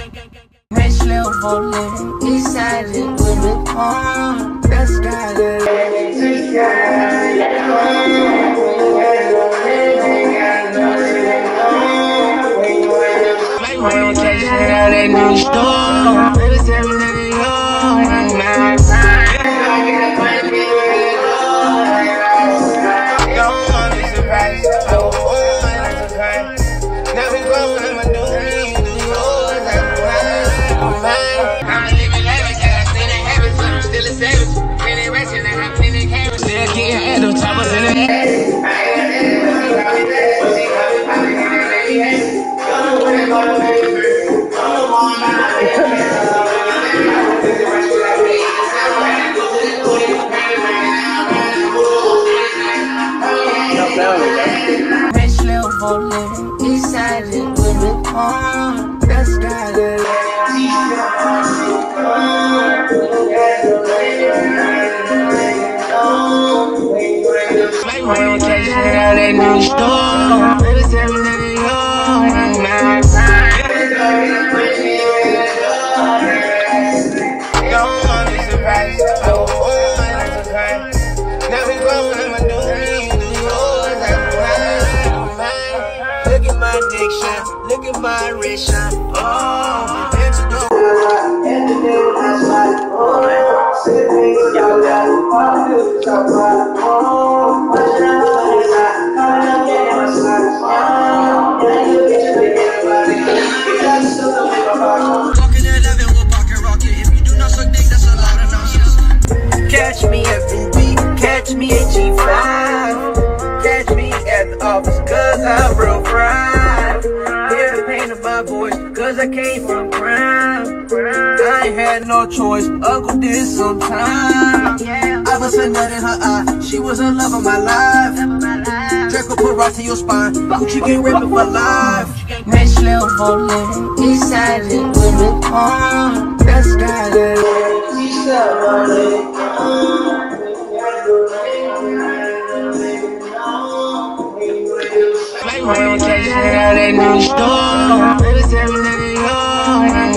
Rich level living, decided with the palm. That's got it. Make my own chase out that new store. Baby, tell me that you're my side. Don't want me surprised. Oh, I'm surprised. Now we grown, I'ma do me, you do yours, I'm living lavish, I still ain't habits, but I'm still a savage. Really racing, and I'm plenty cameras. Still getting head on top of the head. Rich level living, decided with the palm. That's got it. Make my own chase out that new store. Baby, tell me that you're my side. Don't want me surprised. Oh, I'm surprised. Now we grown, I'ma do me, you do yours, I'm mine. Look at my addiction, look at my wrist shine. Oh, into the catch me at B, catch me at G5, catch me at the office, cause I'm real fried. Hear the pain of my voice, cause I came from crime. I ain't had no choice, Uncle did sometime. I was a nut in her eye, she was the love of my life. Draco put right to your spine, Gucci get ripping for life. Rich level living, decided with the palm. That's got it. Make my own chase out that new store. Baby, tell me that you're